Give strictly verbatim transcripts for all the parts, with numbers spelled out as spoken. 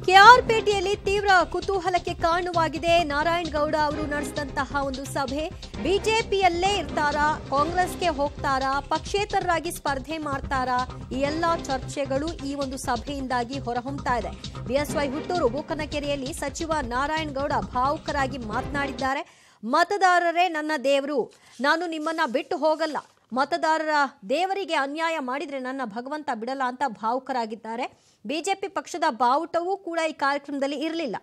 ಕೆಆರ್ಪೇಟೆಯಲ್ಲಿ ತೀವ್ರ ಕುತೂಹಲಕ್ಕೆ ಕಾರಣವಾಗಿದೆ. ನಾರಾಯಣಗೌಡ ಅವರು ನಡೆಸಿದಂತಹ ಒಂದು ಸಭೆ. ಬಿಜೆಪಿಯಲ್ಲೇ ಇರ್ತಾರಾ, ಕಾಂಗ್ರೆಸ್ಗೆ ಹೋಗ್ತಾರಾ, ಪಕ್ಷೇತರರಾಗಿ ಸ್ಪರ್ಧೆ ಮಾಡ್ತಾರಾ? ಈ ಎಲ್ಲಾ ಚರ್ಚೆಗಳು ಈ ಒಂದು ಸಭೆಯಿಂದಾಗಿ ಹೊರಹೊಮ್ಮತಾ ಇದೆ. ಬಿಎಸ್ವೈ ಹುಟ್ಟೂರು ಬೂಕನಕೆರೆಯಲ್ಲಿ ಸಚಿವ ನಾರಾಯಣಗೌಡ ಭಾವುಕರಾಗಿ ಮಾತನಾಡಿದ್ದಾರೆ. ಮತದಾರರೇ ನನ್ನ ದೇವರು, ನಾನು ನಿಮ್ಮನ್ನ ಬಿಟ್ಟು ಹೋಗಲ್ಲ, ಮತದಾರರ ದೇವರಿಗೆ ಅನ್ಯಾಯ ಮಾಡಿದ್ರೆ ನನ್ನ ಭಗವಂತ ಬಿಡಲ್ಲ ಅಂತ ಭಾವುಕರಾಗಿದ್ದಾರೆ. ಬಿಜೆಪಿ ಪಕ್ಷದ ಬಾವುಟವೂ ಕೂಡ ಈ ಕಾರ್ಯಕ್ರಮದಲ್ಲಿ ಇರಲಿಲ್ಲ.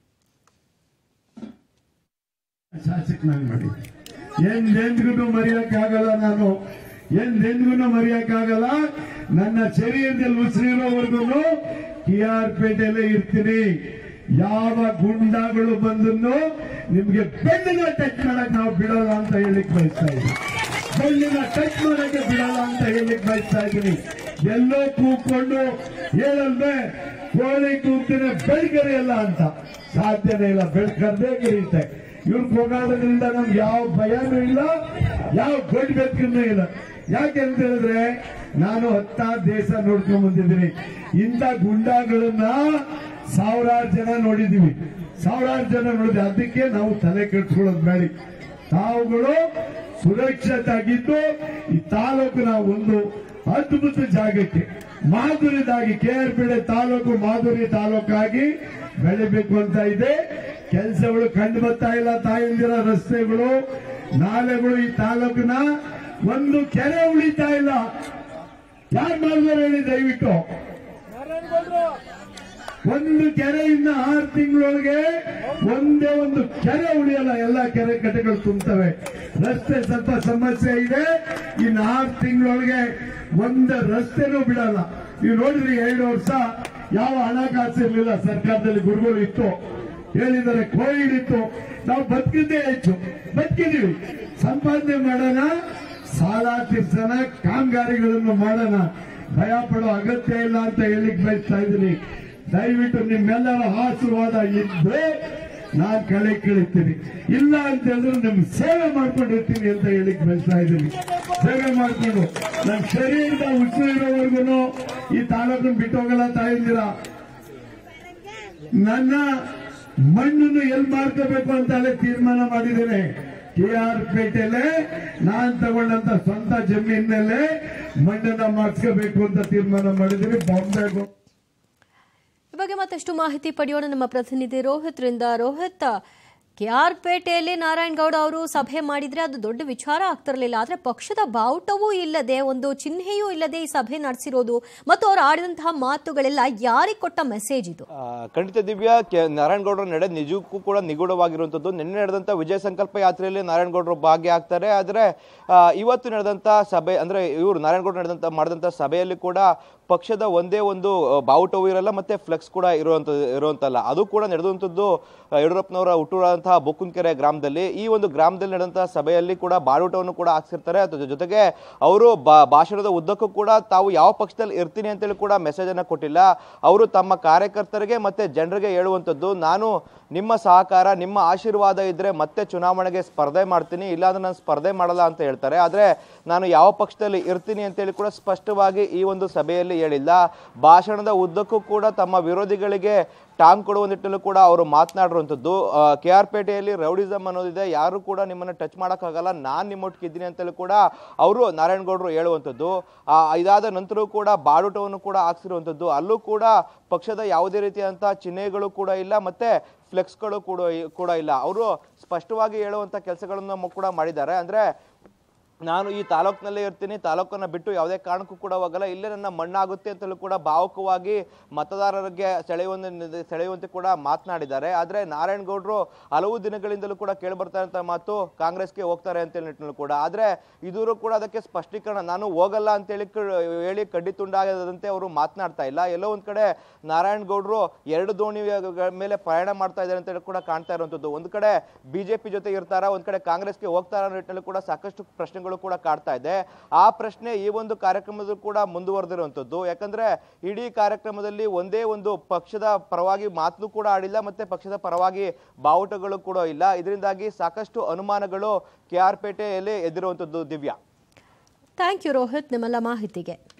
ಶಾಸಕನಾಗಿ ಮಾಡಿ ಎಂದೆಂದಿಗೂ ಮರೆಯಕ್ಕಾಗಲ್ಲ, ನಾನು ಎಂದೆಂದಿಗೂ ಮರೆಯಕ್ಕಾಗಲ್ಲ. ನನ್ನ ಶರೀರದಲ್ಲಿ ಉಸಿರಿರೋವರೆಗೂ ಕೆಆರ್ಪೇಟೆಯಲ್ಲೇ ಇರ್ತೀನಿ. ಯಾವ ಗುಂಡಾಗಳು ಬಂದನ್ನು ನಿಮ್ಗೆ ಬೆನ್ನಿನ ಟಚ್ ಮಾಡಕ್ ನಾವು ಬಿಡಲ್ಲ ಅಂತ ಹೇಳಿಕ್ ಬಯಸ್ತಾ ಇದ್ದೀನಿ. ಬೆನ್ನಿನ ಟಚ್ ಮಾಡಕ್ಕೆ ಬಿಡಲ್ಲ ಅಂತ ಹೇಳಿಕ್ ಬಯಸ್ತಾ ಇದ್ದೀನಿ. ಎಲ್ಲೋ ಕೂತ್ಕೊಂಡು ಹೇಳಲ್ವೇ ಕೋಳಿ ಕೂಗ್ತೇನೆ ಬೆಳ್ಕರಿಯಲ್ಲ ಅಂತ, ಸಾಧ್ಯನೇ ಇಲ್ಲ. ಬೆಳ್ಕರ್ದೇ ಕರೀತೆ. ಇವ್ರು ಹೋಗೋದ್ರಿಂದ ನಮ್ಗೆ ಯಾವ ಭಯನೂ ಇಲ್ಲ, ಯಾವ ಗಡ್ಡ ಬೆಕ್ಕೂ ಇಲ್ಲ. ಯಾಕೆಂತ ಹೇಳಿದ್ರೆ ನಾನು ಹತ್ತಾರು ದೇಶ ನೋಡ್ಕೊಂಡ್ ಬಂದಿದ್ದೀನಿ. ಇಂಥ ಗುಂಡಾಗಳನ್ನ ಸಾವಿರಾರು ಜನ ನೋಡಿದೀವಿ, ಸಾವಿರಾರು ಜನ ನೋಡಿದ್ವಿ. ಅದಕ್ಕೆ ನಾವು ತಲೆ ಕೆಡ್ಸ್ಕೊಳ್ಳೋದು ಬೇಡ. ತಾವುಗಳು ಸುರಕ್ಷಿತಾಗಿದ್ದು ಈ ತಾಲೂಕಿನ ಒಂದು ಅದ್ಭುತ ಜಾಗಕ್ಕೆ ಮಾಧುರ್ಯದಾಗಿ ಕೆಆರ್ಪೇಟೆ ತಾಲೂಕು ಮಾಧುರ್ಯ ತಾಲೂಕಾಗಿ ಬೆಳಿಬೇಕು ಅಂತ ಇದೆ. ಕೆಲಸಗಳು ಕಂಡು ಬರ್ತಾ ಇಲ್ಲ. ತಾಯಂದಿರ ರಸ್ತೆಗಳು, ನಾಲೆಗಳು, ಈ ತಾಲೂಕಿನ ಒಂದು ಕೆರೆ ಉಳಿತಾ ಇಲ್ಲ. ಯಾರು ಮಾಡಿದಾರೆ ಹೇಳಿ ದಯವಿಟ್ಟು. ಒಂದು ಕೆರೆಯಿಂದ ಆರು ತಿಂಗಳೊಳಗೆ ಒಂದೇ ಒಂದು ಕೆರೆ ಉಳಿಯಲ್ಲ. ಎಲ್ಲ ಕೆರೆ ಕಟ್ಟೆಗಳು ತುಂಬುತ್ತವೆ. ರಸ್ತೆ ಸ್ವಲ್ಪ ಸಮಸ್ಯೆ ಇದೆ. ಇನ್ನು ಆರು ತಿಂಗಳೊಳಗೆ ಒಂದು ರಸ್ತೆನೂ ಬಿಡಲ್ಲ. ನೀವು ನೋಡಿದ್ರಿ, ಎರಡು ವರ್ಷ ಯಾವ ಹಣಕಾಸು ಇರಲಿಲ್ಲ ಸರ್ಕಾರದಲ್ಲಿ. ಗುರುಗಳು ಇತ್ತು, ಹೇಳಿದ್ದಾರೆ, ಕೋವಿಡ್ ಇತ್ತು. ನಾವು ಬದುಕಿದ್ದೇ ಹೆಚ್ಚು ಬದುಕಿದೀವಿ. ಸಂಪಾದನೆ ಮಾಡೋಣ, ಸಾಲ ತೀರ್ಸೋಣ, ಕಾಮಗಾರಿಗಳನ್ನು ಮಾಡೋಣ. ಭಯ ಪಡೋ ಅಗತ್ಯ ಇಲ್ಲ ಅಂತ ಹೇಳಿಕ್ ಬಯಸ್ತಾ ಇದ್ದೀನಿ. ದಯವಿಟ್ಟು ನಿಮ್ಮೆಲ್ಲರ ಆಶೀರ್ವಾದ ಇದ್ರೆ ನಾನ್ ಕಳೆ ಕಳಿತೀನಿ, ಇಲ್ಲ ಅಂತ ಹೇಳಿದ್ರೆ ನಿಮ್ ಸೇವೆ ಮಾಡ್ಕೊಂಡಿರ್ತೀನಿ ಅಂತ ಹೇಳಿಕ್ ಬಯಸ್ತಾ ಇದ್ದೀನಿ. ಸೇವೆ ಮಾಡ್ಕೊಂಡು ನನ್ನ ಶರೀರದ ಉಸಿರಿರೋವರೆಗೂ ಈ ತಾಲೂಕನ್ನು ಬಿಟ್ಟು ಹೋಗಲ್ಲ. ತಾಯಿದ್ದೀರ ನನ್ನ ಮಣ್ಣನ್ನು ಎಲ್ಲಿ ಮಾಡ್ಕೋಬೇಕು ಅಂತ ಅಲ್ಲೇ ತೀರ್ಮಾನ ಮಾಡಿದ್ದೇನೆ. ಕೆಆರ್ಪೇಟೆಯಲ್ಲೇ ನಾನ್ ತಗೊಂಡಂತ ಸ್ವಂತ ಜಮೀನಲ್ಲೇ ಮಣ್ಣನ್ನ ಮಾಡಿಸ್ಕೋಬೇಕು ಅಂತ ತೀರ್ಮಾನ ಮಾಡಿದ್ದೀನಿ. ಬಾಂಬೆಗೂ ಈ ಬಗ್ಗೆ ಮತ್ತಷ್ಟು ಮಾಹಿತಿ ಪಡೆಯೋಣ ನಮ್ಮ ಪ್ರತಿನಿಧಿ ರೋಹಿತ್ ರಿಂದ. ರೋಹಿತ್, ಕೆಆರ್ಪೇಟೆಯಲ್ಲಿ ನಾರಾಯಣಗೌಡ ಅವರು ಸಭೆ ಮಾಡಿದ್ರೆ ಅದು ದೊಡ್ಡ ವಿಚಾರ ಆಗ್ತಿರಲಿಲ್ಲ. ಆದ್ರೆ ಪಕ್ಷದ ಬಾವುಟವೂ ಇಲ್ಲದೆ, ಒಂದು ಚಿಹ್ನೆಯೂ ಇಲ್ಲದೆ ಈ ಸಭೆ ನಡೆಸಿರೋದು ಮತ್ತು ಅವರು ಆಡಿದಂತಹ ಮಾತುಗಳೆಲ್ಲ ಯಾರಿಗೆ ಕೊಟ್ಟ ಮೆಸೇಜ್ ಇದು? ಖಂಡಿತ ದಿವ್ಯಾ, ನಾರಾಯಣಗೌಡರ ನಡೆ ನಿಜಕ್ಕೂ ಕೂಡ ನಿಗೂಢವಾಗಿರುವಂತದ್ದು. ನಿನ್ನೆ ನಡೆದಂತ ವಿಜಯ ಸಂಕಲ್ಪ ಯಾತ್ರೆಯಲ್ಲಿ ನಾರಾಯಣಗೌಡರು ಭಾಗಿಯಾಗ್ತಾರೆ. ಆದ್ರೆ ಇವತ್ತು ನಡೆದಂತ ಸಭೆ ಅಂದ್ರೆ ಇವರು ನಾರಾಯಣಗೌಡ ನಡೆದಂತ ಮಾಡಿದಂತ ಸಭೆಯಲ್ಲಿ ಕೂಡ ಪಕ್ಷದ ಒಂದೇ ಒಂದು ಬಾವುಟವೂ ಇರಲ್ಲ, ಮತ್ತೆ ಫ್ಲೆಕ್ಸ್ ಕೂಡ ಇರುವಂತ ಇರುವಂತಲ್ಲ. ಅದು ಕೂಡ ನಡೆದಂತದ್ದು ಯಡಿಯೂರಪ್ಪನವರ ಹುಟ್ಟೂರಾದಂತಹ ಬೊಕ್ಕನಕೆರೆ ಗ್ರಾಮದಲ್ಲಿ. ಈ ಒಂದು ಗ್ರಾಮದಲ್ಲಿ ನಡೆದಂತಹ ಸಭೆಯಲ್ಲಿ ಕೂಡ ಬಾವುಟವನ್ನು ಕೂಡ ಹಾಕ್ಸಿರ್ತಾರೆ. ಅದ್ರ ಜೊತೆಗೆ ಅವರು ಭಾಷಣದ ಉದ್ದಕ್ಕೂ ಕೂಡ ತಾವು ಯಾವ ಪಕ್ಷದಲ್ಲಿ ಇರ್ತೀನಿ ಅಂತೇಳಿ ಕೂಡ ಮೆಸೇಜ್ ಅನ್ನ ಕೊಟ್ಟಿಲ್ಲ. ಅವರು ತಮ್ಮ ಕಾರ್ಯಕರ್ತರಿಗೆ ಮತ್ತೆ ಜನರಿಗೆ ಹೇಳುವಂತದ್ದು, ನಾನು ನಿಮ್ಮ ಸಹಕಾರ, ನಿಮ್ಮ ಆಶೀರ್ವಾದ ಇದ್ರೆ ಮತ್ತೆ ಚುನಾವಣೆಗೆ ಸ್ಪರ್ಧೆ ಮಾಡ್ತೀನಿ, ಇಲ್ಲಾಂದ್ರೆ ನಾನು ಸ್ಪರ್ಧೆ ಮಾಡಲ್ಲ ಅಂತ ಹೇಳ್ತಾರೆ. ಆದ್ರೆ ನಾನು ಯಾವ ಪಕ್ಷದಲ್ಲಿ ಇರ್ತೀನಿ ಅಂತೇಳಿ ಕೂಡ ಸ್ಪಷ್ಟವಾಗಿ ಈ ಒಂದು ಸಭೆಯಲ್ಲಿ ಹೇಳಿಲ್ಲ. ಭಾಷಣದ ಉದ್ದಕ್ಕೂ ಕೂಡ ತಮ್ಮ ವಿರೋಧಿಗಳಿಗೆ ಟಾಂಗ್ ಕೊಡುವ ನಿಟ್ಟಿನಲ್ಲೂ ಕೂಡ ಅವರು ಮಾತನಾಡಿರುವಂಥದ್ದು. ಕೆಆರ್ಪೇಟೆಯಲ್ಲಿ ರೌಡಿಸಮ್ ಅನ್ನೋದಿದೆ, ಯಾರು ಕೂಡ ನಿಮ್ಮನ್ನ ಟಚ್ ಮಾಡೋಕ್ಕಾಗಲ್ಲ, ನಾನು ನಿಮ್ಮೊಟ್ಟಿಗಿದ್ದೀನಿ ಅಂತೇಳಿ ಕೂಡ ಅವರು ನಾರಾಯಣಗೌಡರು ಹೇಳುವಂಥದ್ದು. ಇದಾದ ನಂತರ ಕೂಡ ಬಾವುಟವನ್ನು ಕೂಡ ಹಾಕ್ಸಿರುವಂಥದ್ದು. ಅಲ್ಲೂ ಕೂಡ ಪಕ್ಷದ ಯಾವುದೇ ರೀತಿಯಾದಂತಹ ಚಿಹ್ನೆಗಳು ಕೂಡ ಇಲ್ಲ, ಮತ್ತೆ ಫ್ಲೆಕ್ಸ್ಗಳು ಕೂಡ ಕೂಡ ಇಲ್ಲ. ಅವರು ಸ್ಪಷ್ಟವಾಗಿ ಹೇಳುವಂತ ಕೆಲಸಗಳನ್ನು ಕೂಡ ಮಾಡಿದ್ದಾರೆ. ಅಂದ್ರೆ ನಾನು ಈ ತಾಲೂಕಿನಲ್ಲೇ ಇರ್ತೀನಿ, ತಾಲೂಕನ್ನ ಬಿಟ್ಟು ಯಾವುದೇ ಕಾರಣಕ್ಕೂ ಕೂಡ ಹೋಗಲ್ಲ, ಇಲ್ಲೇ ನನ್ನ ಮಣ್ಣಾಗುತ್ತೆ ಅಂತಲೂ ಕೂಡ ಭಾವುಕವಾಗಿ ಮತದಾರರಿಗೆ ಸೆಳೆಯುವಂತೆ ಸೆಳೆಯುವಂತೆ ಕೂಡ ಮಾತನಾಡಿದ್ದಾರೆ. ಆದ್ರೆ ನಾರಾಯಣಗೌಡರು ಹಲವು ದಿನಗಳಿಂದಲೂ ಕೂಡ ಕೇಳಿ ಬರ್ತಾ ಇರುವಂತ ಮಾತು ಕಾಂಗ್ರೆಸ್ಗೆ ಹೋಗ್ತಾರೆ ಅಂತೇಳಿ ನಿಟ್ಟಿನಲ್ಲೂ ಕೂಡ. ಆದ್ರೆ ಇದುವರೆಗೂ ಕೂಡ ಅದಕ್ಕೆ ಸ್ಪಷ್ಟೀಕರಣ, ನಾನು ಹೋಗಲ್ಲ ಅಂತೇಳಿ ಹೇಳಿ ಕಡ್ಡಿ ತುಂಡಾಗದಂತೆ ಅವರು ಮಾತನಾಡ್ತಾ ಇಲ್ಲ. ಎಲ್ಲೋ ಒಂದ್ ಕಡೆ ನಾರಾಯಣಗೌಡರು ಎರಡು ದೋಣಿ ಮೇಲೆ ಪ್ರಯಾಣ ಮಾಡ್ತಾ ಇದ್ದಾರೆ ಅಂತೇಳಿ ಕೂಡ ಕಾಣ್ತಾ ಇರುವಂತದ್ದು. ಒಂದ್ ಕಡೆ ಬಿಜೆಪಿ ಜೊತೆ ಇರ್ತಾರ, ಒಂದ್ ಕಡೆ ಕಾಂಗ್ರೆಸ್ಗೆ ಹೋಗ್ತಾರ ಅನ್ನೋ ನಿಟ್ಟಿನಲ್ಲಿ ಕೂಡ ಸಾಕಷ್ಟು ಪ್ರಶ್ನೆಗಳು ಕೂಡ ಕಾಡ್ತಾ ಇದೆ. ಆ ಪ್ರಶ್ನೆ ಈ ಒಂದು ಕಾರ್ಯಕ್ರಮದಲ್ಲೂ ಕೂಡ ಮುಂದುವರೆದಿರುವಂತದ್ದು. ಯಾಕಂದ್ರೆ ಇಡೀ ಕಾರ್ಯಕ್ರಮದಲ್ಲಿ ಒಂದೇ ಒಂದು ಪಕ್ಷದ ಪರವಾಗಿ ಮಾತು ಕೂಡ ಆಡಿಲ್ಲ, ಮತ್ತೆ ಪಕ್ಷದ ಪರವಾಗಿ ಬಾವುಟಗಳು ಕೂಡ ಇಲ್ಲ. ಇದರಿಂದಾಗಿ ಸಾಕಷ್ಟು ಅನುಮಾನಗಳು ಕೆಆರ್ಪೇಟೆಯಲ್ಲಿ ಎದ್ದಿರುವಂತದ್ದು. ದಿವ್ಯಾ, ಥ್ಯಾಂಕ್ ಯು ರೋಹಿತ್ ನಿಮ್ಮೆಲ್ಲ ಮಾಹಿತಿಗೆ.